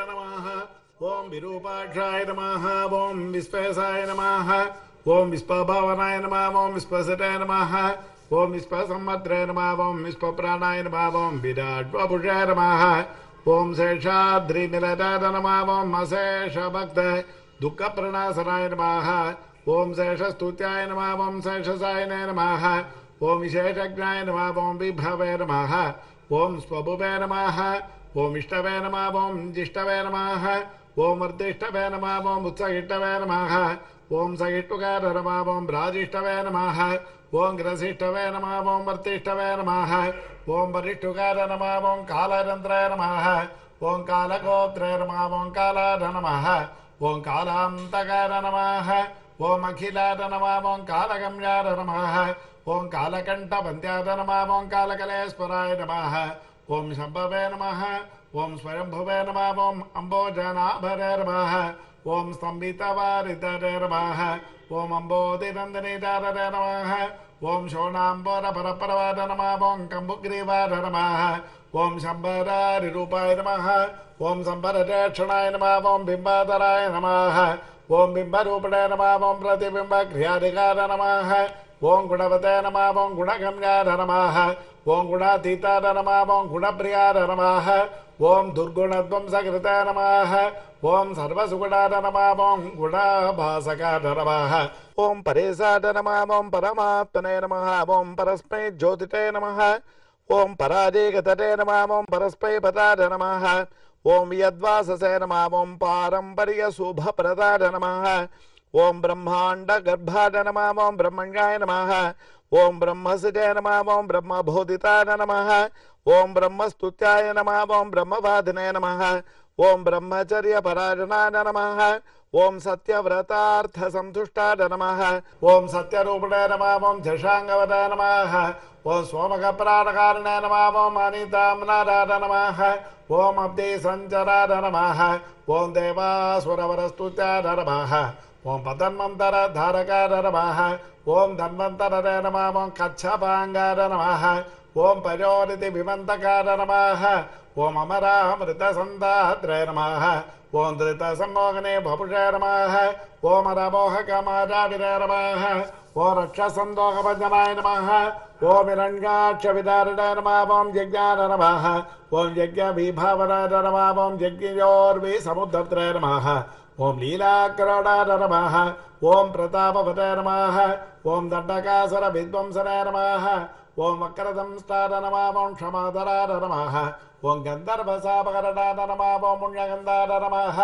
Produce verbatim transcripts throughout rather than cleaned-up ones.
नमः। ओम विरूपाक्षाय नमः। ओम विश्वेशाय नमः। ओम विश्वभावनाय नमः। ओम विश्वसटाय नमः। ओम विश्वसम्मत्रे नमः। ओम विश्वप्राणाय नमः। ओम विराट्वपुषाय नमः। ओम शेषाद्रिमिलटाय नमः। ओम अशेषभक्त दुःखप्रणाशनाय नमः। ओम शेषस्तुत्याय नमः। ओम शेषसायनाय नमः। ओम विशेषज्ञाय नमः। ओम विभवे नमः। ओम स्वभुवे नमः। ओम इष्टवे नमः। ओम जिष्टवे नमः। ओम अर्धिष्टवे नमः। ओम उत्सहिष्टवे नमः। ओम सहिष्णुकार नमः। ओम राजिष्टवे नमः। ओम ग्रसिष्टवे नमः। ओम वर्तिष्टवे नमः। ओम वरिष्ठुकार नमः। ओम कालरन्त्राय नमः। ओम कालगोत्रे नमः। ओम कालाय नमः। ओम कालान्तकार नमः। ओम अखिलाय नमः। ओम कालगम्याय नमः। ओम कालकण्ठवन्त्याय नमः। ओम कालकलेश्वराय नमः। ओम शम्भवे नमः। ओम स्वयंभुवे नमः। ओम अम्बोजनाभरे नमः। ओम स्तम्भितवारिधरे नमः। ओम अम्बोधिनन्दनीधरे नमः। ओम शोणाम्बरपरपरवाय नमः। ओम कम्बुग्रीवाय नमः। ओम शम्बरारिरूपाय नमः। ओम शम्बररेक्षणाय नमः। ओम बिम्बाधराय नमः। ओम बिम्बरूपिणे नमः। ओम प्रतिबिम्बक्रियाधिकाय नमः। ओम गुणवते नमः। ओम गुणगम्याय नमः। ओम गुणातीताय नमः। ओम गुणप्रियाय नमः। ओम दुर्गुणध्वंसकृताय नमः। ओम सर्वसुगुणाय नमः। ओम गुणाभासकाय नमः। ओम परेशाय नमः। ओम परमात्मने नमः। ओम परस्मै ज्योतिते नमः। ओम पराजेगतते नमः। ओम परस्मै पदाय नमः। ओम यद्वाससे नमः। ओम पारम्पर्यशुभप्रदाय नमः। ओम ब्रह्मांड गर्भाय नमः। ओम ब्रह्मण्याय नमः। ओम ब्रह्मसुते नमः। ओम ब्रह्मबोधिताय नमः। ओम ब्रह्मस्तुत्याय नमः। ओम ब्रह्मवादिने नमः। ओम ब्रह्मचर्य परायणाय नमः। ओम सत्यव्रतार्थ संतुष्टाय नमः। ओम सत्यरूपिणे नमः। ओम झषांगवदाय नमः। ओम सोमकप्राणकारिणे नमः। ओम अनिताम्नाराय नमः। ओम अब्धि संचराय नमः। ओम देवासुरवरस्तुत्याय नमः। ओम पतन्मन्तरधारकाय नमः। ओम धन्वन्तरये नमः। ओम कच्छपाङ्गाय नमः। ओम पयोनिधि विमन्तकाय नमः। ओम अमरामृतसन्धात्रे नमः। ओम धृतसम्मोहने भपुषे नमः। ओम रमोहकमाजाविरे नमः। ओम रक्षसन्दोहभञ्जनाय नमः। ओम हिरण्याक्षविदारिणे नमः। ओम यज्ञाय नमः। ओम यज्ञविभावनाय नमः। ओम यज्ञयोर्विसमुद्धत्रे नमः। ओम लीलाकरुणाय नमः। ओम प्रतापवते नमः। ओम दण्डकासुर विध्वंसनाय नमः। ओम वक्रदंष्टाय नमः। ओम क्षमाधराय नमः। ओम गन्धर्वशापकरणाय नमः। ओम पुण्यगन्धाय नमः।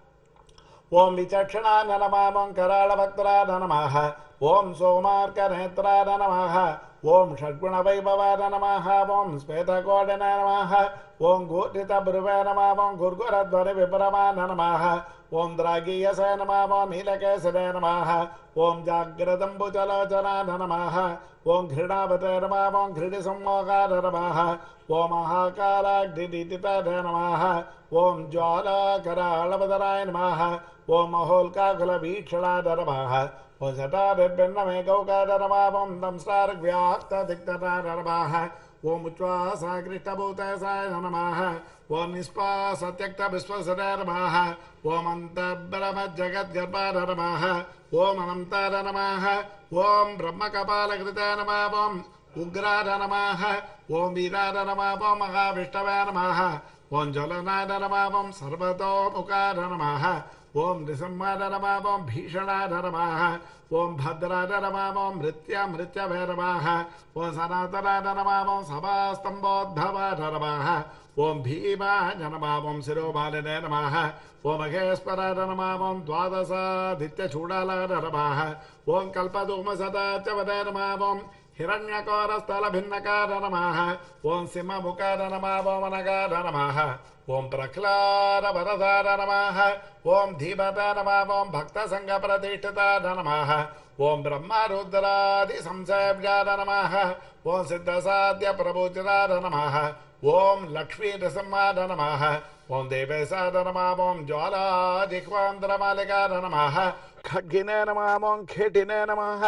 ओम विचक्षणाय नमः। ओम कराळभक्तराय नमः। ओम सोमार्कनेत्राय नमः। ओम षड्गुणवैभवाय नमः। ओम श्वेतकोटिने नमः। ओम घूर्णितभ्रुवे नमः। ओम गुर्गुरध्वनिविभ्रमाय नमः। ओम द्रागीयसे नमः। ओम नीलकेसरे नमः। ओम जाग्रदम्बुजलोचनाय नमः। ओम घृणावते नमः। ओम घृणिसम्मोहाय नमः। ओम महाकालाग्निदिताय नमः। ओम ज्वालाकराळवदनाय नमः। ओम महोल्काकुलवीक्षणाय नमः। ओम शताभिर्भिन्नमेकौकाय नमः। ओम दंष्ट्रार्घ्व्याक्तदिक्तताय नमः। ओम उच्छ्वासाकृष्टभूतसाय नमः। ओम निःश्वासत्यक्तविश्वसनाय नमः। ओम अन्तर्ब्रह्मजगद्गर्भाय नमः। ओम अनन्ताय नमः। ओम ब्रह्मकपालकृताय नमः। ओम उग्राय नमः। ओम वीराय नमः। ओम महाविष्णवे नमः। ओम ज्वलनाय नमः। ओम सर्वतोमुखाय नमः। ओम नृसिंहाय नमः। ओम भीषणाय नमः। ओम भद्राय नमः। ओम मृत्यामृत्यवे नमः। ओम सनातनाय नमः। ओम सभास्तम्भोद्भवाय नमः। ओम भीमाय नमः। ओम शिरोमालिने नमः। ओम महेश्वराय नमः। ओम द्वादशादित्यचूडालाय नमः। ओम कल्पधूमसदाच्यवदे नमः। ओम हिरण्यकोरस्थलभिन्नकाय नमः। ओम सिंहमुखाय नमः। ओम अनगाय नमः। ओम प्रह्लादवरदाय नमः। ओम धीमताय नमः। ओम भक्तसङ्घप्रतिष्ठिताय नमः। ओम ब्रह्मरुद्रादिसंसेव्याय नमः। ओम सिद्धसाध्यप्रभूजिताय नमः। ओम लक्ष्मीनृसिंहाय नमः। ओम देवेशाय नमः। ओम ज्वालाजिह्वान्तरमालिकाय नमः। खड्गिने नमः। ओम खेटिने नमः।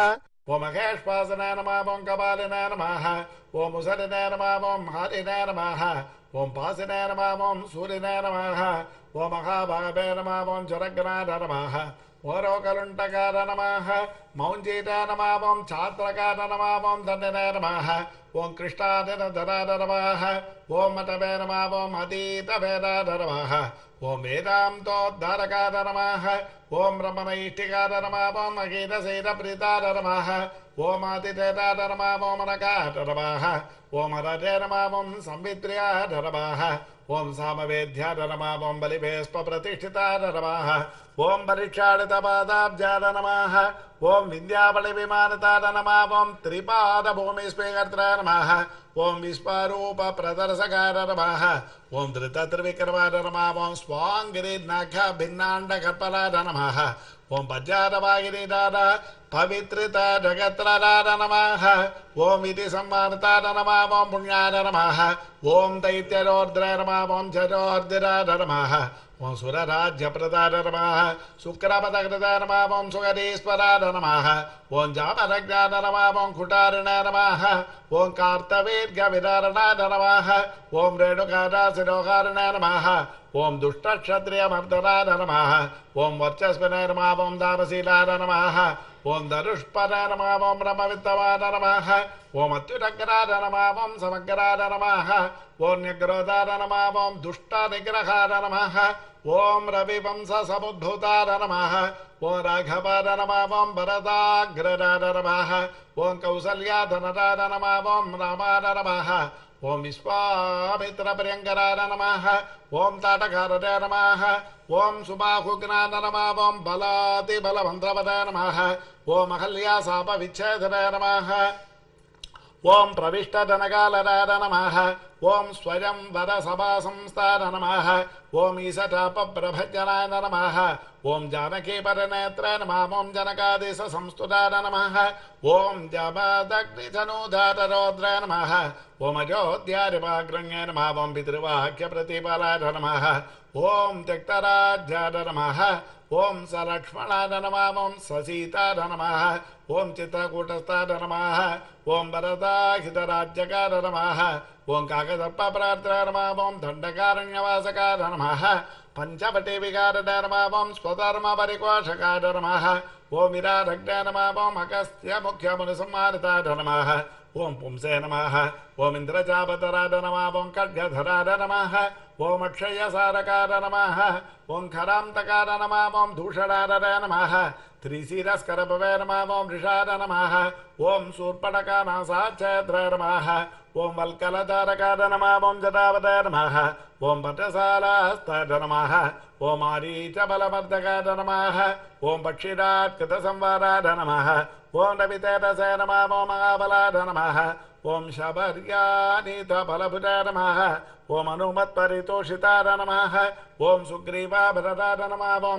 ఓం మహేశ్వాసనాయ నమః ఓం కపాలినాయ నమః ఓం ముసలినాయ నమః ఓం హరినాయ నమః ఓం పాసినాయ నమః ఓం సూర్యనాయ నమః ఓం మహాభాగవే నమః ఓం జరగ్నాయ నమః ఓరోకలుంటకార నమః మౌంజీటాయ నమః ఓం ఛాత్రకార నమః ఓం దండనాయ నమః ఓం కృష్ణాదినధరాయ నమః ఓం మతవే నమః ఓం అతీతవేదాయ నమః ఓం వేదాంతోద్ధారకాయ నమః ఓం బ్రహ్మనైష్ఠికాయ నమః ఓం అగీతశైలప్రీతాయ నమః ఓం ఆతిథేయాయ నమః ఓం అనకాయ నమః ఓం అరజే నమః ఓం సంవిత్ర్యాయ నమః ఓం సామవేద్యాయ నమః ఓం బలిభేష్పప్రతిష్ఠితాయ నమః ఓం పరీక్షాళితపాదాబ్జాయ నమః ఓం వింధ్యాబలి విమానతాయ నమః ఓం త్రిపాదభూమిస్పీకర్త్రాయ నమః ఓం విశ్వరూప ప్రదర్శకాయ నమః ఓం ధృతత్రివిక్రమాయ నమః ఓం స్వాంగిరి నఖ భిన్నాండ కల్పలాయ నమః ఓం పద్యారవాగిరిదార పవిత్రిత జగత్రాయ నమః ఓం ఇది సంవర్తాయ నమః ఓం పుణ్యాయ నమః ఓం దైత్యరోద్రాయ నమః ఓం జరోర్దిరాయ నమః ఓం సురరాజ్యప్రదాయ నమః శుక్రపదకృతాయ నమః ఓం సుగరీశ్వరాయ నమః ఓం జామరజ్ఞాయ నమః ఓం కుటారిణాయ నమః ఓం కార్తవీర్ఘవిదారణాయ నమః ఓం రేణుకారాశిరోకారిణాయ నమః ఓం దుష్టక్షత్రియమర్దనాయ నమః ఓం వర్చస్వినాయ నమః ఓం దానశీలాయ నమః ఓం ధనుష్పదాయ నమః ఓం బ్రహ్మవిత్తవాయ నమః ఓం అత్యురగ్రాయ నమః ఓం సమగ్రాయ నమః ఓం న్యగ్రోధాయ నమః ఓం దుష్ట నిగ్రహాయ నమః ఓం రవివంశ సముద్భూతాయ నమః ఓం రాఘవాయ నమః ఓం భరతాగ్రజాయ నమః ఓం కౌసల్యాధనరాయ నమః ఓం రామాయ నమః ఓం విశ్వామిత్రప్రియంకరాయ నమః ఓం తాటకారజాయ నమః ఓం సుబాహుఘ్నాయ నమః ఓం బలాతిబలమంత్రపదాయ నమః ఓం అహల్యాశాప విచ్ఛేదనాయ నమః ఓం ప్రవిష్టధనకాలరాయ నమః ఓం స్వయం వర సభా సంస్థాయ నమః ఓం ఈశటాపప్రభజనాయ నమః ఓం జానకీ పరనేత్రాయ నమః ఓం జనకాదేశ సంస్తుతాయ నమః ఓం జమదగ్నిధనుధారరౌద్రాయ నమః ఓం అయోధ్యారివాగ్రంగాయ నమః ఓం పితృవాక్య ప్రతిఫలాయ నమః ఓం త్యక్తరాజ్యాయ నమః ఓం సలక్ష్మణాయ నమః ఓం ససీతాయ నమః ఓం చిత్రకూటస్థాయ నమః ఓం వరదాహితరాజ్యకాయ నమః ఓం కాకసర్పప్రార్థాయ నమః ఓం దండకారణ్యవాసకాయ నమః పంచవటి వికారాయ నమః ఓం స్వధర్మ పరికోషకాయ నమః ఓం విరారగ్నాయ నమః ఓం అగస్త్య ముఖ్యమునిసంహారితాయ నమః ఓం పుంసే నమః ఓం ఇంద్రజాపతరాయ నమః ఓం ఖడ్గధరాయ నమః ఓం అక్షయసారకాయ నమః ఓం ఖరాంతకాయ నమః ఓం దూషణాయ నమః త్రిశిరస్కరభవే నమః ఓం వృషాయ నమః ఓం శూర్పణకానాసాచ్ఛేద్రాయ నమః ఓం వల్కలధారకాయ నమః ఓం జటావతాయ నమః ఓం పటశాలాస్తాయ నమః ఓం ఆరీచబలమర్దకాయ నమః ఓం పక్షిరాత్కృతసంవారాయ నమః ఓం రవితేజసే నమః ఓం మహాబలాయ నమః ఓం శబర్యానీతబలభుజాయ నమః ఓం అనుమత్పరితోషితాయ నమః ఓం సుగ్రీవాభరతాయ నమః ఓం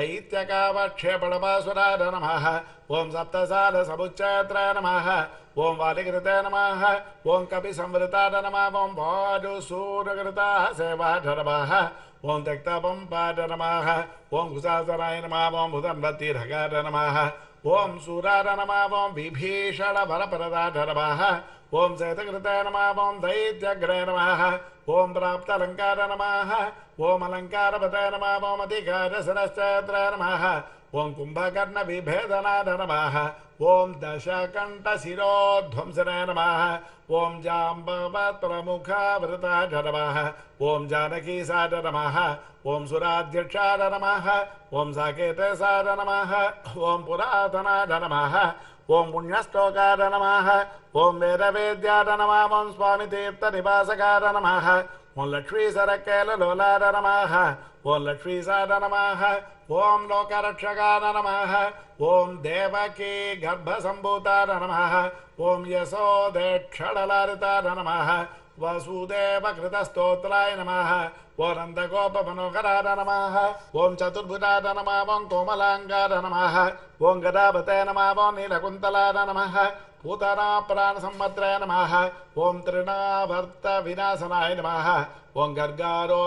దైత్యకావక్షేపణపాసురాయ నమః ఓం సప్తసార సముచ్ఛేత్రాయ నమః ఓం వాలికృతే నమః ఓం కపిసంవృతాయ నమః ఓం వాజుసూరకృతాః సేవాయ నమః ఓం త్యక్తపంపాయ నమః ఓం కుశాసనాయ నమః ఓం భుజన్వతీర్ఘకాయ నమః ఓం సూరాయ నమః ఓం విభీషణ వరప్రదాయ నమః ఓం శతకృతాయ నమః ఓం దైత్యగ్రయ నమః ఓం ప్రాప్తాలంకార నమః ఓం అలంకారపతాయ నమః ఓం అధికారశిరశ్చేత్రాయ నమః ఓం కుంభకర్ణ విభేదనాయ నమః ఓం దశకంఠశిరోధ్వంసనాయ నమః ఓం జాంబవత్ప్రముఖావృతాయ నమః ఓం జానకీసాయ నమః ఓం సురాధ్యక్షాయ నమః ఓం సాకేతసాయ నమః ఓం పురాతనాయ నమః ఓం పుణ్యశ్లోకాయ నమః ఓం వేదవేద్యాయ నమః ఓం స్వామితీర్థనివాసకాయ నమః ఓం లక్ష్మీసరకేలలోలాయ నమః ఓం లక్ష్మీసాయ నమః ఓం లోకరక్షకాయ నమః ఓం దేవకీ గర్భసంభూతాయ నమః ఓం యశోదేక్షళలారితాయ నమః వసుదేవకృతస్తోత్రాయ నమః ఓం నందగోపమనోహరాయ నమః ఓం చతుర్భుజాయ నమః ఓం కోమలాంగాయ నమః ఓం గదాపతే నమః ఓం నీలకుంతలాయ నమః పూతనా ప్రాణసంవత్రాయ నమః ఓం తృణావర్త వినాశనాయ నమః ఓం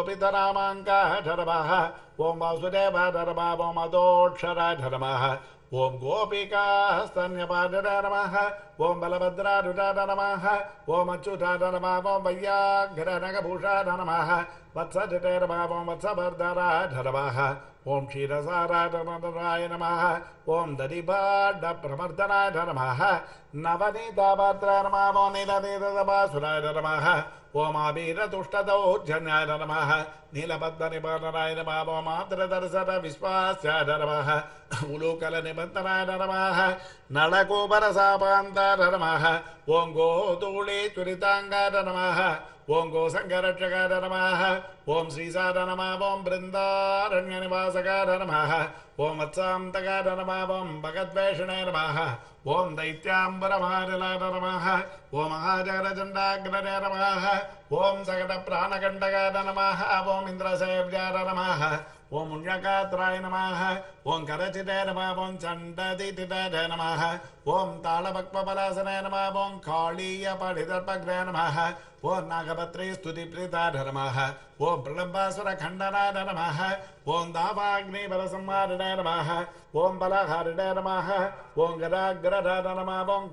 గర్గారోపితనామాంకాయ నమః ఓం వాసుదేవాయ నమః ఓం అదోక్షరాయ నమః ఓం గోపికాస్తన్యపాదరాయ నమః ఓం బలభద్రారుడాయ నమః ఓం అచ్యుతాయ నమః ఓం వయ్యాఘ్రనగభూషాయ నమః వత్సజటే నమః ఓం వత్సభర్ధరాయ నమః ఓం క్షీరసారాయ నమః ఓం దధిభాండప్రమర్దనాయ నమః నవనీతాపాత్రాయ నమః ఓం నీలనీలదపాసురాయ నమః ఓం ఆబీరతుష్టదౌర్జన్యాయ నమః నీలబద్ధనిబంధనాయ నమః ఓం ఆర్ద్రదర్శన విశ్వాస్యాయ నమః ఉలూకల నిబంధనాయ నమః నళకూపరసాపాంతాయ నమః ఓం గోధూళీచురితాంగాయ నమః ఓం గోసంగరక్షకాయ నమః ఓం శ్రీసార నమః ఓం బృందారణ్యనివాసకాయ నమః ఓం వత్సాంతకాయ నమః ఓం భగద్వేషణాయ నమః ఓం దైత్యాంబరమానిలాయ నమః ఓం మహాజగరచండాగ్రనే నమః ఓం సకట ప్రాణకంటకాయ నమః ఓం ఇంద్రసేవ్యాయ నమః ఓం పుణ్యకాత్రాయ నమః ఓం కరచితే నమః ఓం చండదితితాయ నమః ఓం తాళపక్వపలాసనాయ నమః ఓం కాళీయ పఠితర్పగ్నే నమః ఓం నాగపత్రే స్తుతిప్రీతాయ నమః ఓం ప్రళంబాసుర ఖండనాయ నమః ఓం దావాగ్ని బలసంహారిణాయ నమః ఓం బలహారిణాయ నమః ఓం గదాగ్రధాయ నమః ఓం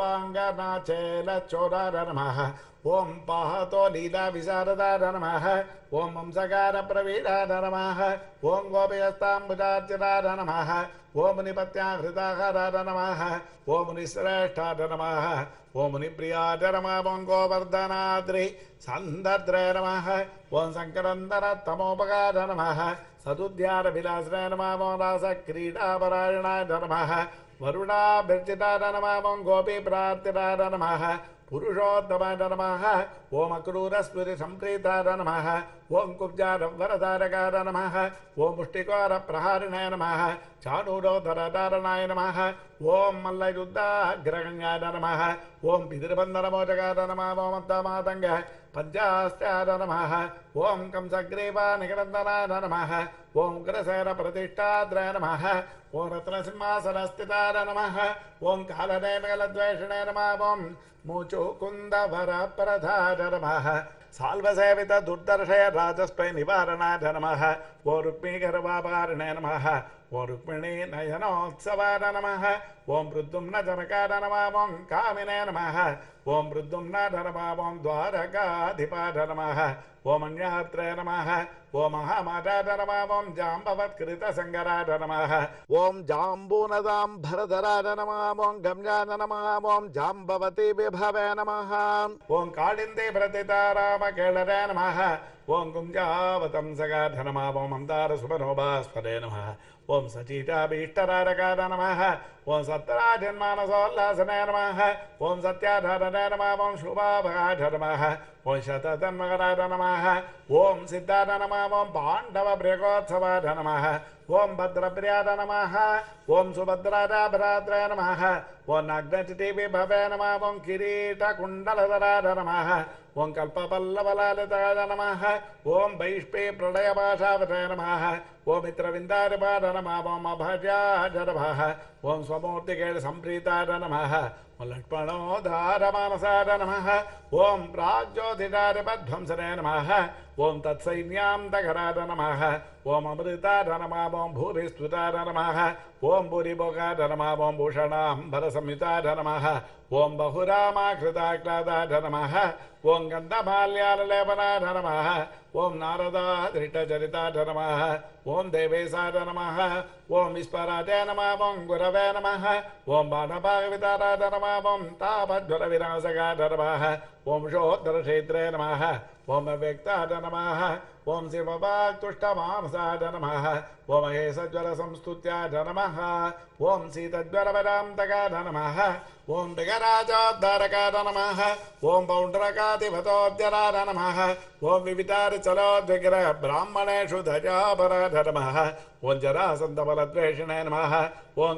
గోపాంగనాచేలచోదాయ నమః ఓం పాహతో లీలా విశారదాయ నమః ఓం వంశకార ప్రవీడాయ నమః ఓం గోపయస్తాంబుజార్చితాయ నమః ఓం మునిపత్యాహృతాహారాయ నమః ఓం మునిశ్రేష్ఠాయ నమః ఓం మునిప్రియాయ నమః ఓం గోవర్ధనాద్రి సందర్ద్రాయ నమః ఓం శంకరందర తమోపకార నమః సదుద్యార విలాసనాయ నమః ఓం రాస క్రీడాపరాయణాయ నమః వరుణాభిర్జితాయ నమః ఓం గోపీ ప్రార్థితాయ నమః పురుషోత్తమాయ నమః ఓం అక్రూరస్మృతి సంప్రీతాయ నమః ఓం కుబ్జారవరధారకాయ నమః ఓం ముష్టికోర ప్రహారిణాయ నమః చాణూరోధరధారణాయ నమః ఓం మల్లయుద్ధాగ్రగణ్యాయ నమః ఓం పితృబంధనమోచకాయ నమః ఓం అత్తమాతంగ పంచాస్త్యాయ నమః ఓం కంసగ్రీవా నిగనందనాయ నమః ఓం ఉగ్రసేన ప్రతిష్టాద్రాయ నమః ఓం రత్నసింహాసనస్థితాయ నమః ఓం కాలనేమిగలద్వేషణాయ నమః ఓం ముచుకుందవరప్రధాయ నమః సాల్వసేవిత దుర్దర్శయ రాజస్పై నివారణాయ నమః ఓ రుక్మీగర్వాపారిణాయ నమః ఓం రుక్మిణీ నయనోత్సవాయ నమః ఓం మృద్యుమ్న జనకాయ నమః ఓం కామినే నమః ఓం మృద్యుమ్న నమః ఓం ద్వారకాధిపాయ నమః ఓం అన్యాత్రే నమః ఓం మహామాతాయ నమః ఓం జాంబవత్కృత సంగరాయ నమః ఓం జాంబూనదాంబరధరాయ నమః ఓం గమ్యాయ నమః ఓం జాంబవతి విభవే నమః ఓం కాళింది ప్రతితారామకేళరే నమః ఓం గుంజావతంసగాయ నమః ఓం మందార సుమనోభాస్పదే నమః ఓం సచీతాభీష్టరారకాయ నమః ఓం సత్రాజన్మానసోల్లాసనాయ నమః ఓం సత్యాధారణాయ నమః ఓం శుభాభగాయ నమః ఓం శతతన్మకరాయ నమః ఓం సిద్ధాయ నమః ఓం పాండవ ప్రేకోత్సవాయ నమః ఓం భద్రప్రియాయ నమః ఓం సుభద్రాభరాత్రాయ నమః ఓం నగ్నచితి విభవే నమః ఓం కిరీటకుండలధరాయ నమః ఓం కల్పపల్లవలాలితాయ నమః ఓం వైష్పే ప్రళయపాశావతాయ నమః ఓం మిత్రవిందారిపాద నమః ఓం అభజాయ నమః ఓం స్వమూర్తికేళ సంప్రీతాయ నమః ఓం లక్ష్మణోధారమానసాయ నమః ఓం ప్రాజ్యోతిషారిపధ్వంసనే నమః ఓం తత్సైన్యాంతకరాయ నమః ఓం అమృతాయ నమః ఓం భూరిస్తుతాయ నమః ఓం భూరిభోగాయ నమః ఓం భూషణాంబరసంయుతాయ నమః ఓం బహురామాకృతాక్లాదాయ నమః ఓం గంధమాల్యాలలేపనాయ నమః ఓం నారదాధృతచరితాయ నమః ఓం దేవేశాయ నమః ఓం విశ్వరాజాయ నమః ఓం గురవే నమః ఓం బాణభాగవితారాయ నమః ఓం తాపజ్వల వినాశకాయ నమః ఓం షోత్తరక్షేత్రే నమః ఓం అవ్యక్తాయ నమః ఓం శివవాక్తుష్టమాంసాయ నమః ఓం మహేశజ్వల సంస్తుత్యాయ నమః ఓం శీతజ్వరవరాంతకాయ నమః ఓం దిగరాజోద్ధారకాయ నమః ఓం పౌండ్రకాధిపతోద్యరాయ నమః ఓం వివితారిచలోద్విగ్రహ బ్రాహ్మణేషు ధజాపరాయ నమః ఓం జరాసంధబలద్వేషిణే నమః ఓం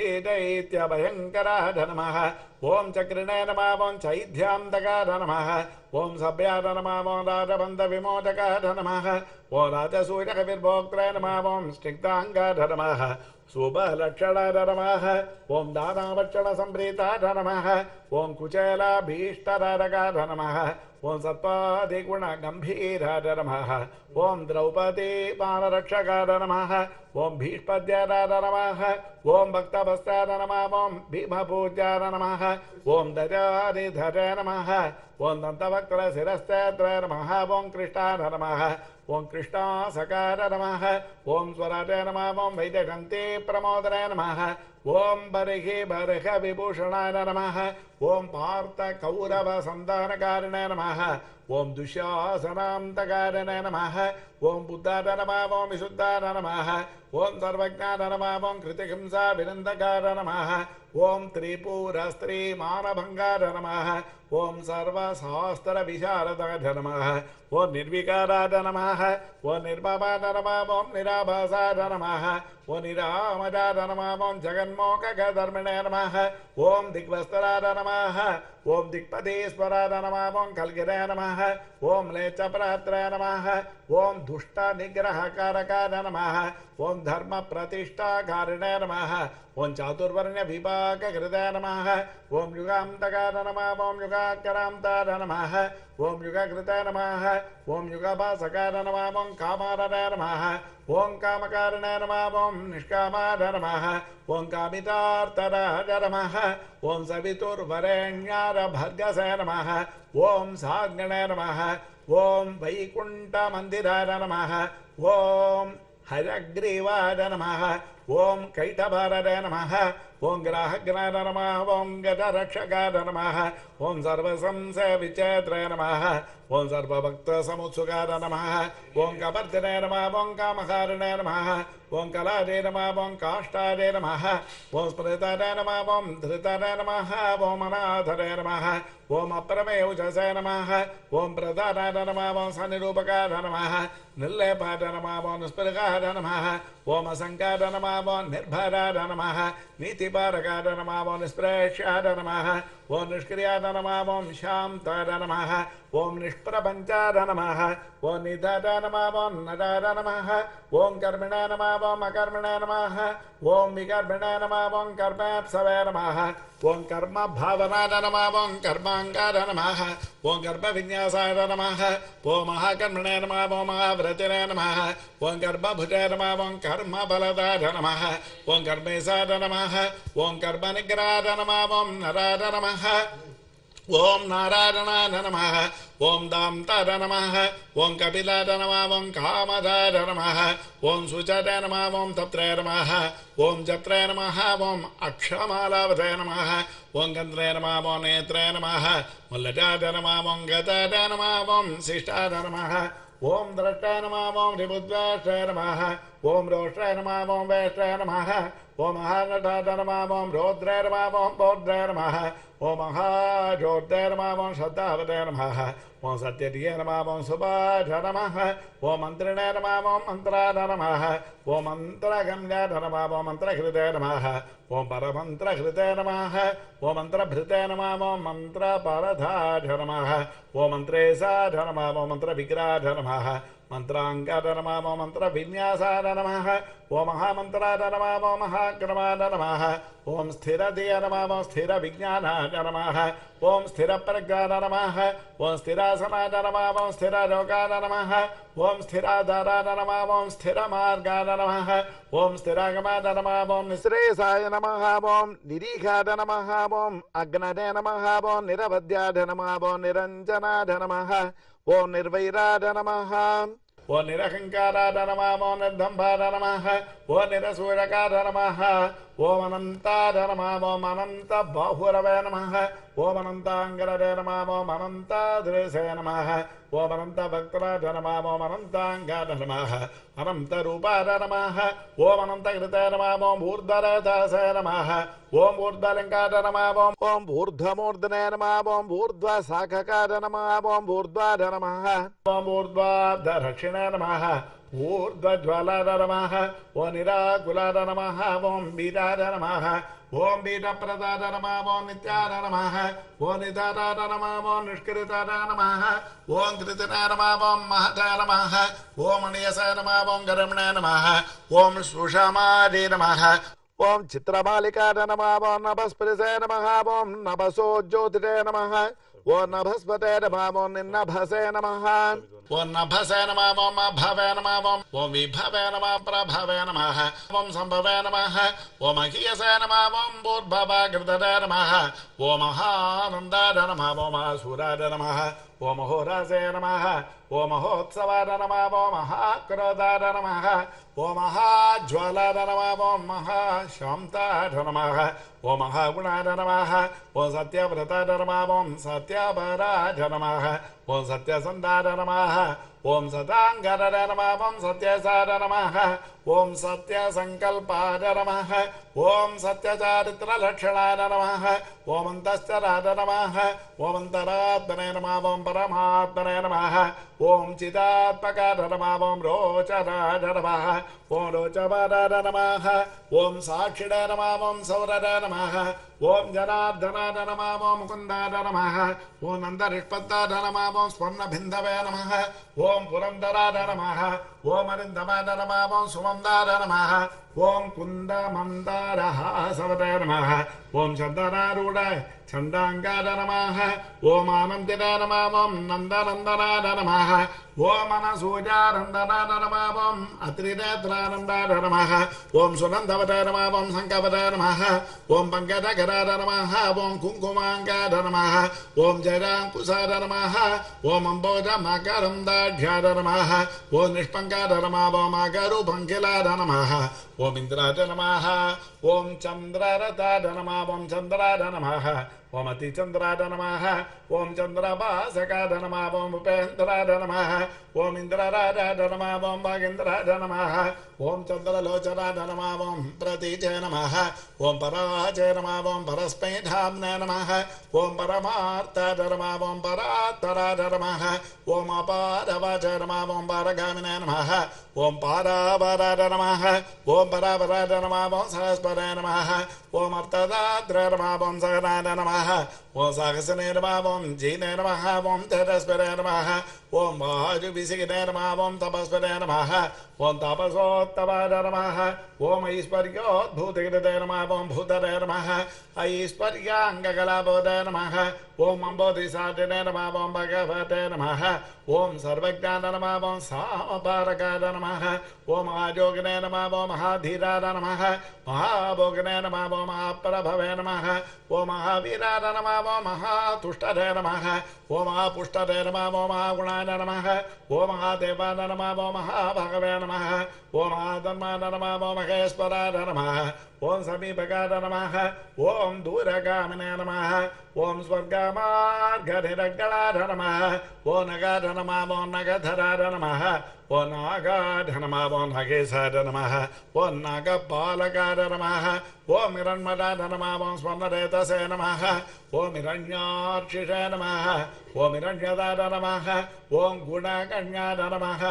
కేశీదైత్యభయంకరాయ నమః ఓం చక్రిణే నమః ఓం చైధ్యాంతకాయ నమః ఓం సభ్యాయ నమః ఓం రాజబంధ విమోచకాయ నమః ఓం రాజసూయకవిర్భోక్త్రే నమః ఓం స్నిగ్ధాంగాయ నమః शुभलक्षणाय नमः ओम दानावक्षण संप्रीताय नमः ओम कुचेलाभीष्टरारकाय नमः ओम सत्पादिगुण गंभीराय नमः ओम द्रौपदी मानरक्षकाय नमः ओम भीष्पद्याय नमः ओम भक्तभस्ताय नमः ओम भीमपूज्याय नमः ओम दजारिधराय नमः ओम दन्तवक्त्र शिरस्त्रै नमः ओम कृष्णाय नमः ओम कृष्णासकाय नमः ओम स्वराजय नमः ओम वैजयन्ती प्रमोदनाय नमः ओम बर्हि बर्ह विभूषणाय नमः ओम पार्थ कौरव संधानकारिणे नमः ओम दुःशासनान्तकारिणे नमः ओम बुद्धाय नमः ओम विशुद्धाय नमः ओम सर्वज्ञाय नमः ओम कृतिहिंसा विनन्दकाय नमः ओम त्रिपुरस्त्री मानभंगाय नमः ओम सर्वशास्त्र विशारदाय नमः ओम निर्विकाराय नमः ओम निर्ममाय नमः ओम निराभासाय नमः ओम निरामजाय नमः ओम जगन्मोक्षधर्मिणे नमः ओम दिग्वस्त्राय नमः ओम दिक्पदेश्वराय नमः ओम कल्गिराय नमः ओम लेचप्रात्राय नमः ओम दुष्ट निग्रहकारकाय नमः ओम धर्म प्रतिष्ठाकारिणे नमः ओम चातुर्वर्ण्य विभाग कृताय नमः ओम युगान्तकाय नमः ओम युगाकरान्ताय नमः ओम युगकृताय नमः ओम युगभासकाय नमः ओम कामारणाय नमः ओम कामकारिणाय नमः ओम निष्कामाय नमः ओम कामितार्थराय नमः ओम सवितुर्वरेण्याय भर्गसे नमः ओम साग्निणे नमः ओम वैकुण्ठमन्दिराय नमः ओम हयग्रीवाय नमः ओम कैटभाराय नमः ओम ग्राहग्नाय नमः ओम गजरक्षकाय नमः ओम सर्वसंशय विचेत्राय नमः ओम सर्वभक्तसमुत्सुकाय नमः ओम कपर्दिने नमः ओम कामकारिणे नमः ओम कलादे नमः ओम काष्ठादे नमः ओम स्मृताय नमः ओम धृताय नमः ओम अनाथाय नमः ओम अप्रमेयुजसे नमः ओम प्रदानाय नमः ओम सनिरूपकाय नमः निर्लेपाय नमः ओम स्फुरकाय नमः ओम असंकाय नमः ओम निर्भराय नमः नीतिपारकाय नमः ओम निष्प्रेष्याय नमः ओम निष्क्रियाय नमः ओम शान्ताय नमः ओम निष्प्रपञ्चाय नमः ओम निधाय नमः ओम नराय नमः ओम कर्मिणाय नमः ओम अकर्मिणाय नमः ओम विकर्मिणाय नमः ओम कर्मेप्सवे नमः ओम कर्म भावनाय नमः ओम कर्माङ्गाय नमः ओम गर्भविन्यासाय नमः ओम महाकर्मणाय नमः ओम महाव्रतिने नमः ओम गर्भभुजाय नमः ओम कर्मबलदाय नमः ओम कर्मेशाय नमः ओम कर्मनिग्रहाय नमः ओम नराय नमः ओम नारायणाय नमः ओम दान्ताय नमः ओम कपिलाय नमः ओम कामदाय नमः ओम सुचाय नमः ओम तत्राय नमः ओम जत्राय नमः ओम अक्षमालावताय नमः ओम गन्धाय नमः ओम नेत्राय नमः ओम लजाय नमः ओम गताय नमः ओम शिष्टाय नमः ओम द्रष्टाय नमः ओम रिबुद्वेष्टाय नमः ओम रोष्टाय नमः ओम वैष्टाय नमः ओम महानटाय नमः ओम रौद्राय नमः ओम बौद्राय नमः ओम महाजोद्राय नमः ओम श्रद्धावताय नमः ओम सत्यधिये नमः ओम सुभाय नमः ओम मन्त्रिणे नमः ओम मन्त्राय नमः ओम मन्त्रगम्याय नमः ओम मन्त्रकृते नमः ओम परमन्त्रकृते नमः ओम मन्त्रभृते नमः ओम मन्त्रपरधाय नमः ओम मन्त्रेशाय नमः ओम मन्त्रविग्रहाय नमः मंत्रांगाय नमः ओम मन्त्रविन्यासाय नमः ओम महामन्त्राय नमः ओम महाक्रमाय नमः ओम स्थिरधिये नमः ओम स्थिरविज्ञानाय नमः ओम स्थिरप्रज्ञाय नमः ओम स्थिरासनाय नमः ओम स्थिरयोगाय नमः ओम स्थिराधाराय नमः ओम स्थिरमार्गाय नमः ओम स्थिरागमाय नमः ओम निःश्रेयसाय नमः ओम निरीहाय नमः ओम अग्नये नमः ओम निरवध्याय नमः ओम निरञ्जनाय नमः ओम निर्वैराय नमः ओम निरहंकाराय नमः ओम निर्दम्भाय नमः ओम निरसूरकाय नमः ओम अनन्ताय नमः ओम अनंत बाहुरवे नमः ओम अनन्तांगरवे नमः ओम अनन्तादृशे नमः ओम अनन्तभक्त्राय नमः ओम अनन्तांगाय नमः अनन्तरूपाय नमः ओम अनन्तकृताय नमः ओम ऊर्ध्वरथाय नमः ओम ऊर्ध्वलिङ्गाय नमः ओम ओम ऊर्ध्वमूर्धने नमः ओम ऊर्ध्वशाखकाय नमः ओम ऊर्ध्वाय नमः ओम ऊर्ध्वाधरक्षिणे नमः ऊर्ध्वज्वालाय नमः ओम निराकुलाय नमः ओम वीराय नमः ఓం బీజప్రదాయ నమః ఓం నిత్యాయ నమః ఓం నిదాయ నమః ఓం నిష్కృతాయ నమః ఓం కృతినాయ నమః ఓం మహతాయ నమః ఓం అనియసాయ నమః ఓం గరమణాయ నమః ఓం సుషమాదే నమః ఓం చిత్రమాలికాయ నమః ఓం నభస్పతిసాయ నమః ఓం నభసోజ్యోతిరే నమః ఓం నభస్పతే నమః ఓం నిన్నభసే నమః ఓం నభసే నమః ఓం అభవే నమః ఓం ఓం విభవే నమః ప్రభవే నమః ఓం సంభవే నమః ఓం అఖియసే నమః ఓం భూర్భవగృధరే నమః ఓం మహానందాయ నమః ఓం మహాసూరాయ నమః ఓం మహోరాజే నమః ఓం మహోత్సవాయ నమః ఓం మహాక్రోధాయ నమః ఓం మహాజ్వాలాయ నమః ఓం మహాశాంతాయ నమః ఓం మహాగుణాయ నమః ఓం సత్యవ్రతాయ నమః ఓం సత్యపరాయ నమః ఓం సత్యసంధాయ నమః ఓం సతాంగరాయ నమః ఓం సత్యసాయ నమః ఓం సత్యసంకల్పాయ నమః ఓం సత్యచారిత్రలక్షణాయ నమః ఓం అంతశ్చరాయ నమః ఓం అంతరాత్మనే నమః ఓం పరమాత్మనే నమః ఓం చిదాత్మకాయ నమః ఓం రోచరాయ నమః ఓం రోచపరాయ నమః ఓం సాక్షిణాయ నమః ఓం సౌరరాయ నమః ఓం జనార్దనాయ నమః ఓం ముకుందాయ నమః ఓం నందనిష్పత్తాయ నమః ఓం స్వర్ణభిందవే నమః ఓం పురంధరాయ నమః ఓం అరిందమాయ నమః ఓం సుమందాయ నమః ఓం కుందమందారహాసవతే నమః ఓం చందనారూఢాయ చందాంగాయ నమః ఓం ఆనందినాయ నమః ఓం నందనందనాయ నమః ఓం అనసూయానందనాయ నమః ఓం అత్రినేత్రానందాయ నమః ఓం సునందవతే నమః ఓం శంకవతే నమః ఓం పంకజకరాయ నమః ఓం కుంకుమాంగాయ నమః ఓం జయాంకుశాయ నమః ఓం అంబోజమకరందాఢ్యాయ నమః ఓం నిష్పంకాయ నమః ఓం అగరుపంకిలాయ నమః ఓం ఇంద్రాయ నమః ఓం చంద్రరథాయ నమః ఓం చంద్రాయ నమః ఓం అతిచంద్రాయ నమః ఓం చంద్రభాసకాయ నమః ఓం ఉపేంద్రాయ నమః ఓం ఇంద్రరాజాయ నమః ఓం భాగేంద్రాయ నమః ఓం చంద్రలోచనాయ నమః ఓం ప్రతీచే నమః ఓం పరాచే నమః ఓం పరస్మైధామ్నే నమః ఓం పరమార్థాయ నమః ఓం పరాత్తరాయ నమః ఓం అపారవాచే నమః ఓం పారగామినే నమః ఓం పారావరాయ నమః ఓం పరావరాయ నమః ఓం సహస్పరాయ నమః ఓం అర్థదాత్రాయ నమః ఓం సహనాయ నమః ఓం సాహసనే నమః ఓం జీనే నమః ఓం తేజస్పరే నమః ఓం వాయువిసిగినే నమః ఓం తపస్పరే నమః ఓం తపసోత్తమాయ నమః ఓం ఐశ్వర్యోద్భూతగిరిదే నమః ఓం భూతరే నమః ఐశ్వర్యాంగకలాబోధే నమః ఓం అంబోధిసాటినే నమః ఓం భగవతే నమః ఓం సర్వజ్ఞాన నమః ఓం సామపారకాయ నమః ఓం మహాయోగినే నమః ఓం మహాధీరాయ నమః మహాభోగినే నమః ఓం మహాప్రభవే నమః ఓం మహావీరాయ నమః ఓం మహాతుష్టరే నమః ఓం మహాపుష్టరే నమః ఓం మహాగుణాయ నమః ఓం మహాదేవాయ నమః ఓం మహాభగవే నమః ఓం మహాధర్మాయ నమః ఓం మహేశ్వరాయ నమః ఓం సమీపకాయ నమః ఓం దూరగామినే నమః ఓం స్వర్గమార్గనిరగణాయ నమః ఓం నగాయ నమః ఓం నగధరాయ నమః ఓం నాగాయ నమః ఓం నగేశాయ నమః ఓం నాగపాలకాయ నమః ఓం హిరణ్మయాయ నమః ఓం స్వర్ణరేతసే నమః ఓం హిరణ్యాక్షిషే నమః ఓం హిరణ్యదాయ నమః ఓం గుణగణ్యాయ నమః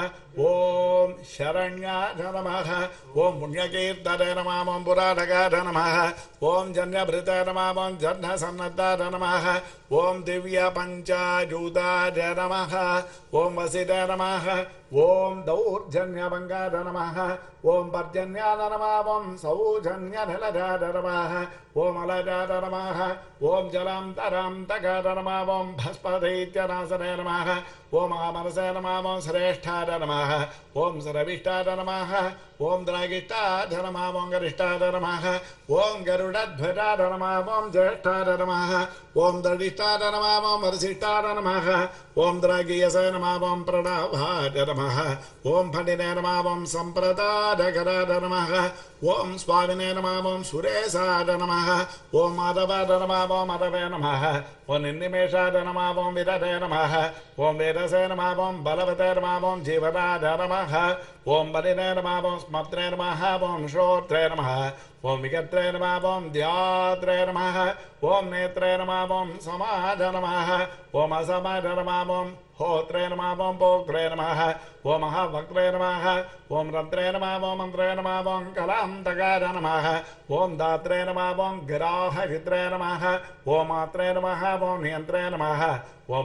ఓం శరణ్యాయ నమః ఓం పుణ్యకీర్తనే నమః ఓం పురాణగాయ నమః ఓం జన్యభృతాయ నమః ఓం జన్యసన్నద్ధాయ నమః ఓం దివ్య పంచాజూతాయ నమః ఓం వసితాయ నమః ఓం దౌర్జన్యభంగాయ నమః ఓం పర్జన్యాయ నమః ఓం సౌజన్యనిలయాయ నమః ఓం అలయాయ నమః ఓం జలాంతరాంతకాయ నమః ఓం భస్పదైత్యనాశనే నమః ఓం ఆమనసే నమః ఓం శ్రేష్ఠాయ నమః ఓం సరవిష్టాయ నమః ఓం ద్రాగిష్టాయ నమః ఓం గరిష్టాయ నమః ఓం గరుడధ్వజాయ నమః ఓం జ్యేష్ఠాయ నమః ఓం దడిష్టాయ నమః ఓం వరిష్టాయ నమః ఓం ద్రాగీయసే నమః ఓం ప్రణవాయ నమః ఓం ఫణినే నమః ఓం సంప్రదాయకరాయ నమః ఓం స్వామినే నమః ఓం సురేశాయ నమః ఓం మాధవాయ నమః ఓం మాధవే నమః ఓం నిర్నిమేషాయ నమః ఓం విరదే నమః ఓం వేదసే నమః ఓం బలవతే నమః ఓం జీవనాయ నమః ఓం బలినే నమః ఓం స్మత్రే నమః ఓం శ్రోత్రే నమః ఓం విగత్రే నమః ఓం ధ్యాత్రే నమః ఓం నేత్రే నమః ఓం సమాజ నమః ఓం అసమాజ నమః ఓం होत्रे नमः ओं पोक्त्रे नमः ओं महावक्त्रे नमः ओं रन्त्रे नमः ओं मन्त्रे नमः ओं कलान्तकाय नमः ओं दात्रे नमः ओं गिराहरित्रे नमः ओं मात्रे नमः ओं नियन्त्रे नमः ओं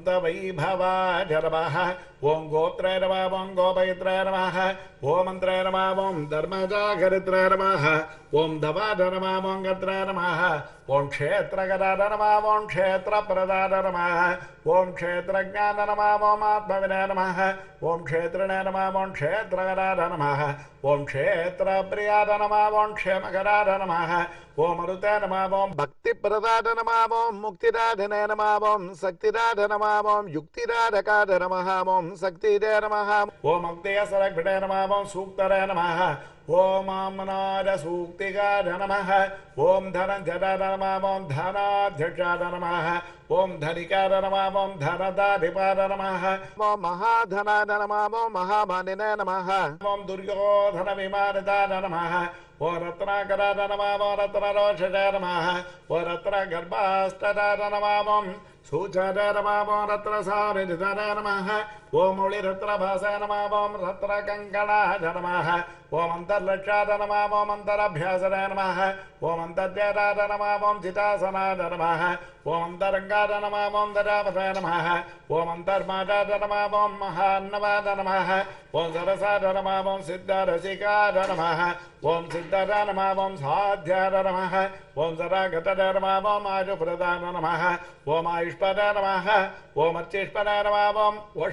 अनन्तवैभवाय नमः ओं गोत्रे नमः ओं गोपयित्रे नमः ओं मन्त्रे नमः ओं धर्मजागरित्रे नमः ओं धवाय नमः ओं गत्रे नमः ओं क्षेत्रगदाय नमः ओं क्षेत्रप्रदाय नमः ओं क्षेत्रज्ञाय नमः ओं आत्मविने नमः ओं क्षेत्रिणे नमः ओं क्षेत्रगदाय नमः ओं क्षेत्रप्रियाय नमः ओं क्षेमकराय नमः ओं मरुते नमः ओं भक्तिप्रदाय नमः ओं मुक्तिदाधिने नमः ओं शक्तिदाय नमः ओं युक्तिदाधकाय नमः ओं शक्तिदे नमः ओं मुक्तियसरक्षिणे नमः ओं सूक्तरे नमः ओम आमनाद सूक्तिकाय नमः ओम धनंजयाय नमः ओम धनाध्यक्षाय नमः ओम धनिकाय नमः ओम धनदाधिपाय नमः ओम महाधनाय नमः ओम महामानिने नमः ओम दुर्योधन विमानिताय नमः ओम रत्नाकराय नमः ओम रत्नरोषजाय नमः ओम रत्नगर्भाष्टदाय नमः ओम सूचाय नमः ओम रत्नसारिजाय नमः ओम मौलिरत्नभासाय नमः ओम रत्नकङ्कणाय नमः ओम अंतर्लक्षाय नमः ओम अंतरभ्यासाय नमः ओम अंतर्ध्याय नमः ओम चितासनाय नमः ओम अंतरंगाय नमः ओम ददावसाय नमः ओम अंतर्मादाय नमः ओम महान्नवाय नमः ओम सरसाय नमः ओम सिद्धरसिकाय नमः ओम सिद्धाय नमः ओम साध्याय नमः ओम सरागताय नमः ओम आयुप्रदाय नमः ओम आयुष्पदाय नमः ओम अर्चिष्पदाय नमः ओम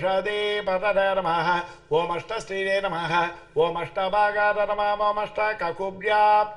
ओषधिपदाय नमः ओम अष्टश्रीये नमः ओम अष्टभागाय नमः ओम अष्टककुव्याप्त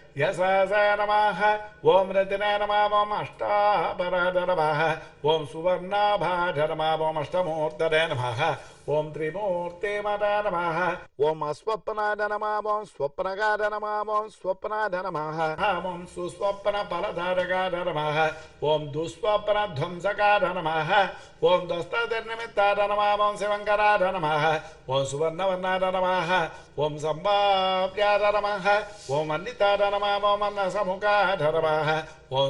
यशसे नमः ओम रतिने नमः ओम अष्टापराय नमः ओम सुवर्णाभाय नमः ओम अष्टमूर्तये नमः ओम त्रिमूर्तिमदाय नमः ओम अस्वप्नाय नमः ओम स्वप्नगाय नमः ओम स्वप्नाय नमः ओम सुस्वप्नफलधारकाय नमः ओम दुःस्वप्नध्वंसकाय नमः ओम दस्तनिमित्ताय नमः ओम शिवङ्कराय नमः ओम सुवर्णवर्णाय नमः ओम सम्भाव्याय नमः ओम अन्निताय नमः ओम अन्नसमुखाय नमः ओम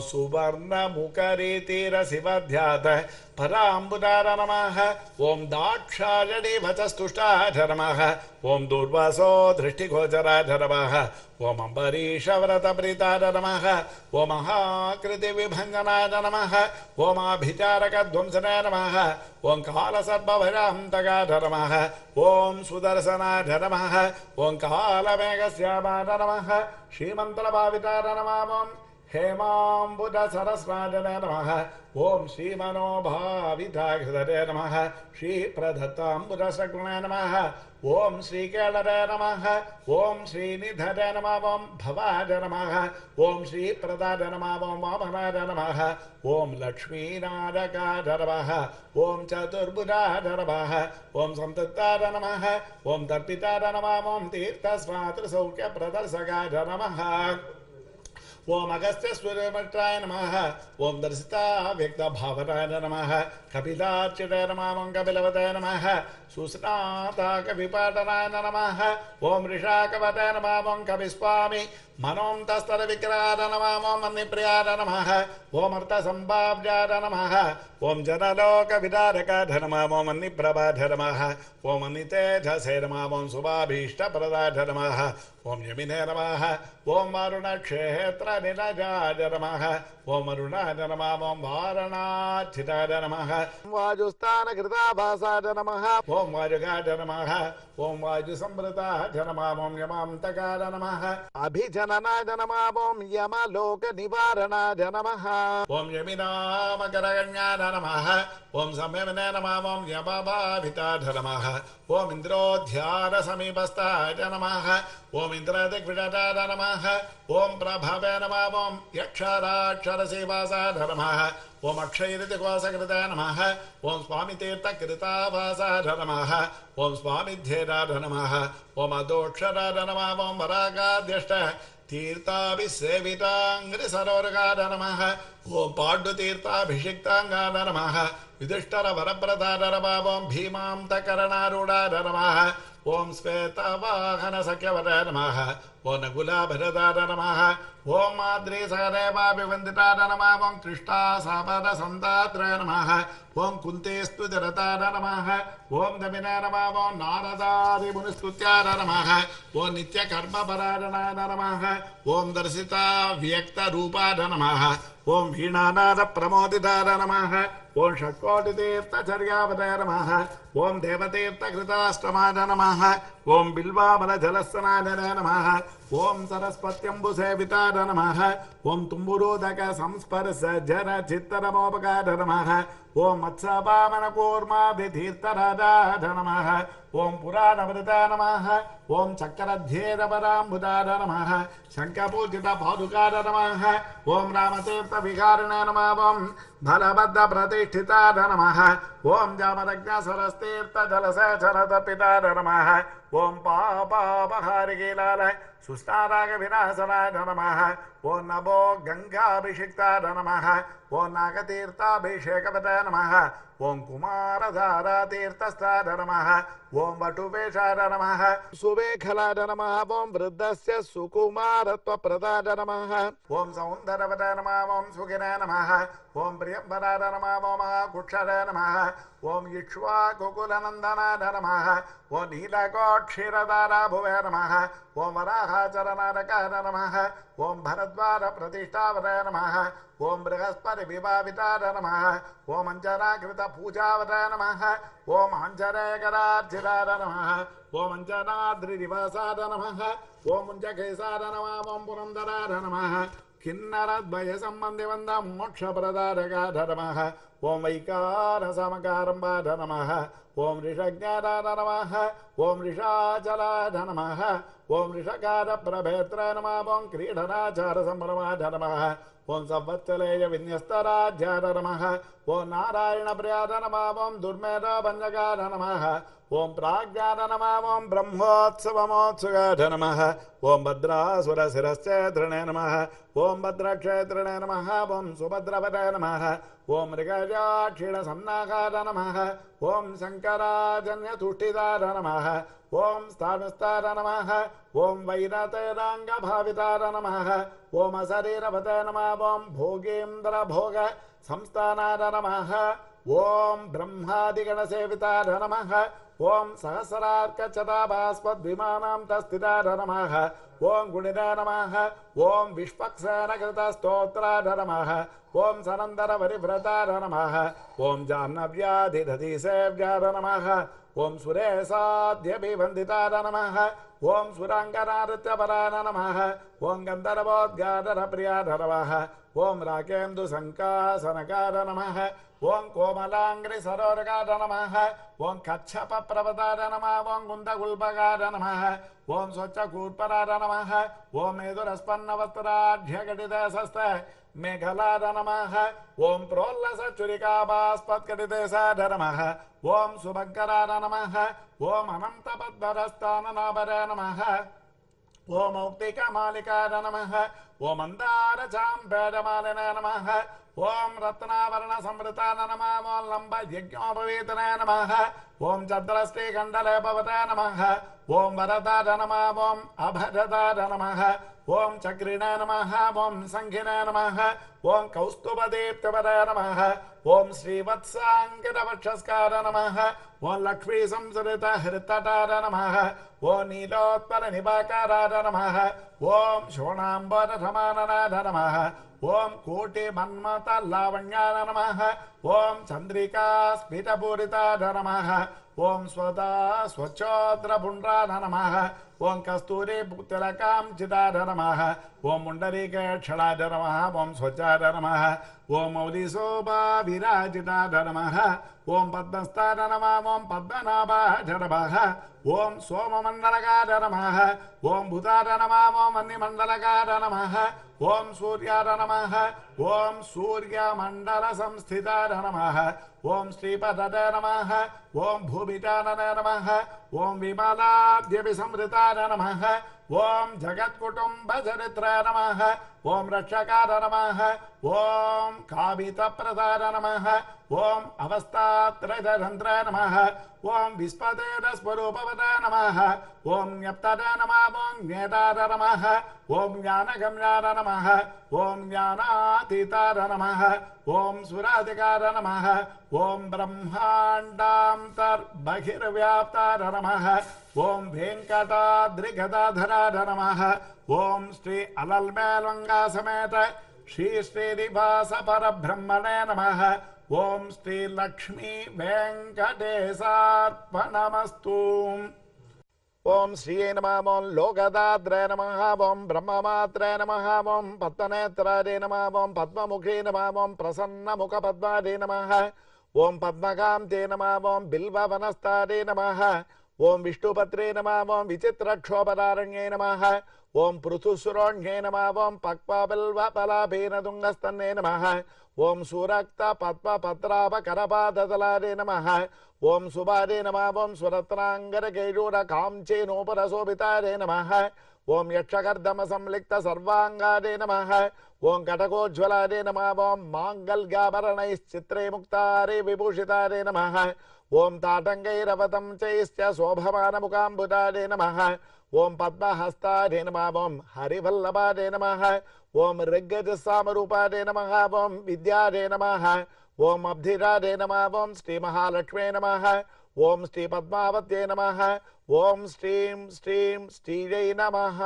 सुवर्णमुखरीतिरसिवध्यात पराम्बुदाय नमः ओम दाक्षायणीवचस्तुष्टाय नमः ओम दूर्वासो दृष्टिगोचराय नमः ओम अम्बरीषव्रतप्रीताय नमः ओम महाकृतिविभञ्जनाय नमः ओम आभिचारकध्वंसनाय नमः ओम कालसर्पभयान्तकाय नमः ओम सुदर्शनाय नमः ओम कालमेघश्यामाय नमः श्रीमन्त्रभाविताय नमः ओम हेमाम्बुजसरस्राजने नमः ओम श्रीमनोभाविताक्षरे नमः श्रीप्रदत्ताम्बुजशक्ने नमः ओम श्रीकेळरे नमः ओम श्रीनिधरे नमः ओम भवाय नमः ओम श्रीप्रदाय नमः ओम वामनाय नमः ओम लक्ष्मीनारकाय नमः ओम चतुर्भुजाय नमः ओम संतताय नमः ओम तर्पिताय नमः ओम तीर्थस्वातृसौख्यप्रदर्शकाय नमः ओम अगस्त्यसूर्यमित्राय नमः ओम दर्शिता व्यक्तभावनाय नमः कपिलार्चिताय नमः ओम कपिलवताय नमः सुस्नाता कविपाटनाय नमः ओम ऋषाकवताय नमः ओम कविस्वामी मनों तस्तरविक्राय नमः ओम मन्निप्रियाय नमः ओम अर्थसम्भाव्याय नमः ओम जनलोकविदारकाय नमः ओम मन्निप्रभाय नमः ओम मन्नितेजसे नमः ओम शुभाभीष्टप्रदाय नमः ओम यमिने नमः ओम वरुणक्षेत्रनिलजाय नमः ओम अरुणाय नमः ओम वारणाचिताय नमः वायुस्थानकृताभासाय नमः ओम वायुगाय नमः ओम वायुसंवृताय नमः ओम यमान्तकाय नमः अभिजननाय नमः ओम यमलोकनिवारणाय नमः ओम यमिनामकरगण्याय नमः ओम संयमिने नमः ओम यमभाविताय नमः ओम इन्द्रोध्यानसमीपस्थाय नमः ओम इन्द्रदिग्विजयाय नमः ओम प्रभवे नमः ओम यक्षराक्षरसेवासाय नमः ओम अक्षयऋतिकोसकृताय नमः ओम स्वामितीर्थकृतावासाय नमः ओम स्वामिध्येयाय नमः ओम अदोक्षराय नमः ओम वरागाद्यष्ट तीर्थाभिसेविताङ्घ्रिसरोरगाय नमः ओम पाण्डुतीर्थाभिषिक्ताङ्गाय नमः युधिष्ठिरवरप्रदाय नमः ओम भीमान्तकरणारूढाय नमः ओम श्वेतवाहनसख्यवराय नमः ఓం నకులాభరదార నమః ఓం మాద్రీ సహదేవాభివందితార నమః ఓం కృష్ణా సాపద సందాత్ర నమః ఓం కుంతేస్తు జరతార నమః ఓం దమిన నమః ఓం నారదాది మునిస్తుత్యార నమః ఓం నిత్య కర్మపరాయణాయ నమః ఓం దర్శిత వ్యక్త రూపార నమః ఓం వీణానాద ప్రమోదితార నమః ఓం షట్కోటితీర్థచర్యావతాయ నమః ఓం దేవతీర్థకృతాష్టమాయ నమః ఓం బిల్వామల జలస్నాయ నమః ఓం సరస్వత్యంబుసేవితాయ నమః ఓం తుంబురోదక సంస్పర్శ జర చిత్తరమోపకార నమః ఓం మత్స్యవామన కూర్మాభితీర్థరాజాయ నమః ఓం పురాణవృతాయ నమః ఓం చక్రధ్యేరపరాంబుదాయ నమః శంఖపూజిత పాదుకాయ నమః ఓం రామతీర్థ విహారిణాయ నమః ఓం బలభద్ర ప్రతిష్ఠితాయ నమః ఓం జామదగ్న సరస్తీర్థ జలసేచరతపితాయ నమః ఓం పాపాపహారికీలాల సుష్టారాగ వినాశనాయ నమః ఓం నమో గంగాభిషిక్తాయ నమః ఓం నాగతీర్థాభిషేకవతాయ నమః ఓం కుమారధారాతీర్థస్థాయ నమః ఓం వటువేషాయ నమః సువేఖలాయ నమః ఓం వృద్ధస్య సుకుమారత్వప్రదాయ నమః ఓం సౌందరవతాయ నమః ఓం సుఖినాయ నమః ఓం ప్రియంవరాయ నమః ఓం మహాకుక్షరాయ నమః ఓం ఇక్ష్వాకుకులనందనాయ నమః ఓం నీలకోక్షీరదారాభువే నమః ఓం వరాహాచరణారకాయ నమః ఓం భరద్వార ప్రతిష్టావతాయ నమః ఓం బృహస్పతి విభావితాయ నమః ఓం అంజనాకృత పూజావతాయ నమః ఓం అంజనేయకరార్చితాయ నమః ఓం అంజనాద్రినివాసాయ నమః ఓం ముంజకేశాయ నమః ఓం పురందరాయ నమః కిన్నరద్వయ సంబంధి వంద మోక్షప్రదారకాయ నమః ఓం వైకార సమకారంబాయ నమః ఓం ऋषज्ञाय नमः ఓం ऋषाचलाय नमः ఓం ऋषकार प्रभेत्राय नमः ఓం क्रीडनाचार संभ्रमाय नमः ఓం సంవత్సలేయ విన్యస్తరాజ్యాయ నమః ఓం నారాయణ ప్రియాయ నమః ఓం దుర్మేధ భంజకాయ నమః ఓం ప్రాజ్ఞాయ నమః ఓం బ్రహ్మోత్సవమోత్సుకాయ నమః ఓం భద్రాసుర శిరశ్చేత్రణే నమః ఓం భద్రక్షేత్రణే నమః ఓం సుభద్రపదే నమః ఓం మృగజాక్షీణ సన్నాకాయ నమః ఓం శంకరాజన్యతుష్టిదాయ నమః ఓం స్థానుస్థాయ నమః ఓం వైరతేరాంగభావితాయ నమః ఓం అశరీరపతే నమః ఓం భోగేంద్ర భోగ సంస్థానాయ నమః ఓం బ్రహ్మాదిగణసేవితాయ నమః ఓం సహస్రార్కచతాభాస్పద్విమానాం తస్థితాయ నమః ఓం గుణిదాయ నమః ఓం విష్పక్సేనకృతస్తోత్రాయ నమః ఓం సనందర పరివ్రతాయ నమః ఓం జాహ్నవ్యాధిదధిసేవ్యాయ నమః ఓం సురేశాద్యభివందితాయ నమః ఓం సురాంగనానృత్యపరాయ నమః ఓం గంధర్వోద్గాధరప్రియాయ నమః ఓం రాకేందు సంకాసనకాయ నమః ఓం కోమలాంగ్రి సరోరకాయ నమః ఓం కచ్చప ప్రవతాయ నమః ఓం గుందగుల్పకాయ నమః ఓం స్వచ్ఛకూర్పరాయ నమః ఓం మేధురస్పన్నవస్త్రాఢ్యఘటితశస్త మేఘలాయ నమః ఓం ప్రోల్లసచురికాభాస్పత్కటితేశాయ నమః ఓం సుభంకరాయ నమః ఓం అనంతపద్మరస్థాననాభరాయ నమః ఓం మౌక్తికమాలికాయ నమః ఓం మందారచాంబేడమాలినాయ నమః ఓం రత్నావరణ సంవృతాయ నమః ఓం లంబ యజ్ఞోపవీతనాయ నమః ఓం చంద్రశ్రీకండలేపవతాయ నమః ఓం వరదాయ నమః ఓం అభరదాయ నమః ఓం చక్రిణాయ నమః ఓం సంఘినాయ నమః ఓం కౌస్తుభదీప్తిపదాయ నమః ఓం శ్రీవత్సాంకితవక్షస్కార నమః ఓం లక్ష్మీ సంసృత హృతటార నమః ఓం నీలోత్పల నిపాకారాయ నమః ఓం శోణాంబర సమాననాయ నమః ఓం కోటి మన్మత లావణ్యాయ నమః ఓం చంద్రికా స్ఫితపూరితాయ నమః ఓం స్వదా స్వచ్ఛోద్రపుండ్రాయ నమః ఓం కస్తూరి తిలకాంచితాయ నమః ఓం ముండరీకేక్షణాయ నమః ఓం స్వచ్ఛాయ నమః ఓం మౌలిశోభావిరాజితాయ నమః ఓం పద్మస్థాయ నమః ఓం పద్మనాభాయ నమః ఓం సోమమండలకాయ నమః ఓం భూతాయ నమః ఓం వన్నిమండలకాయ నమః ఓం సూర్యాయ నమః ఓం సూర్యమండల సంస్థితాయ నమః ఓం శ్రీపదయ నమః ఓం భూమితానయ నమః ఓం విమలాద్యభిసంవృతాయ నమః ఓం జగత్కుటుంబచరిత్రాయ నమః ఓం రక్షకాయ నమః ఓం కామితప్రదాయ నమః ओम अवस्थात्रयतन्त्राय नमः ओम विस्पदेरस्वरूपवताय नमः ओम ज्ञप्तदाय नमः ओम ज्ञेताय नमः ओम ज्ञानगम्याय नमः ओम ज्ञानातीताय नमः ओम सुराधिकाय नमः ओम ब्रह्माण्डान्तर्बहिर्व्याप्ताय नमः ओम वेंकटाद्रिगदाधराय नमः ओम श्री अलल्मेलंगा समेत श्री श्रीनिवास परब्रह्मणे नमः ओम श्री लक्ष्मी वेंकटेशार्पणमस्तु ओम श्री नमः ओम लोकदाद्रे नमः ओम ब्रह्ममात्रे नमः ओम पद्मनेत्राय नमः ओम पद्ममुखे नमः ओम प्रसन्नमुखपद्माय नमः ओम पद्मकान्ते नमः ओम बिल्ववनस्ताय नमः ओम विष्णुपत्रे नमः ओम विचित्रक्षोभदारण्ये नमः ओम पृथुसुरोण्ये नमः ओम पक्वबिल्वफलाभीनतुङ्गस्तन्ने नमः ओम सुरक्त पद्मपत्रापकरपादतलारे नमः ओम सुबारे नमः ओम सुरत्नांगरकेयूरकाञ्चेनोपरशोभितारे नमः ओम यक्षकर्दम संलिप्त सर्वांगारे नमः ओम कटकोज्ज्वलारे नमः ओम मांगल्याभरणैश्चित्रे मुक्तारे विभूषितारे नमः ओम ताटंगैरवतं चैश्च शोभमानमुकाम्बुदारे नमः ओम पद्महस्तारे नमः ओम हरिवल्लभारे नमः ओम ऋग्गजसामरूपारे नमः ओम विद्यारे नमः ओम अब्धिरारे नमः ओम श्री महालक्ष्मी नमः ओम श्री पद्मावत्यै नमः ओम श्रीं श्रीं श्रीयै नमः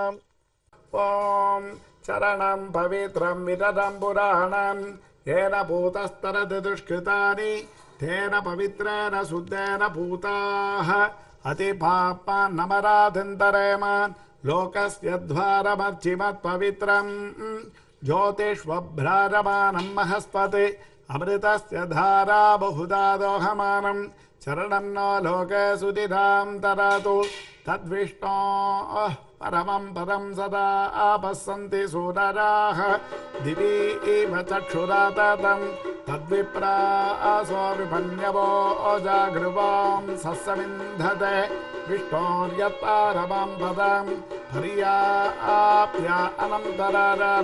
ओम चरणं पवित्रं विदधं पुराणं येन भूतस्तरति दुष्कृतानि तेन पवित्रेण शुद्धेन भूताः अतिपापान् नमराधिन्तरेमान् लोकस्य द्वारमर्चिमत्पवित्रम् ज्योतिष्वभ्राजमानं महस्पति अमृतस्य धारा बहुधा दोहमानं चरणं नो लोके सुधिरां तरतु तद्विष्णोः परमं पदं सदा आपस्सन्ति सूरराः दिवि इव चक्षुरा ततं तद्विप्रासो विपन्यवो जागृवां सस्समिन्धते विष्णोर्यत्पारमं पदं पर्याप्य अनन्तरार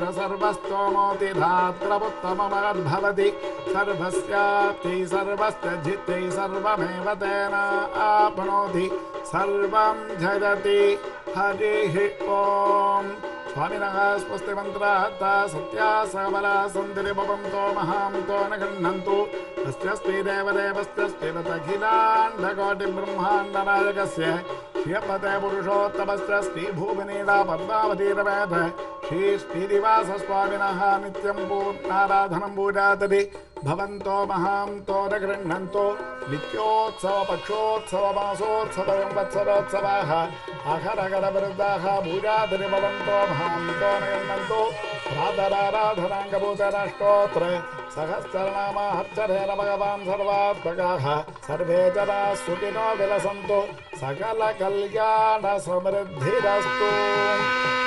सर्वस्तोमोतिधात्रमुत्तममद्भवति सर्वस्याप्ति सर्वस्य जित्यै सर्वमेव तेन आपनोति सर्वं जगति हरिः ओम् स्वामिनः स्वस्ति मन्त्रार्था सत्या सबला सन्ति भवन्तो महान्तो न गृह्णन्तु तस्यै देवदेवस्य अखिलाण्डकोटिब्रह्माण्डनायकस्य श्रियपते पुरुषोत्तमस्य श्रीभूमिनीला पद्मावतीरमेध श्री श्रीनिवासस्वामिनः नित्यं पूर्णाराधनं पूजातति भवन्तो महान्तो न गृह्णन्तो नित्योत्सव पक्षोत्सव मासोत्सव संवत्सरोत्सवाः अखरगणवृद्धाः पूजातति भवन्तो महान्तो न गृह्णन्तो प्रातराराधनाङ्गभूतराष्टोत्र सहस्रनामार्चनेन भगवान् सर्वात्मकाः सर्वे जनाः सुखिनो विलसन्तु सकलकल्याणसमृद्धिरस्तु।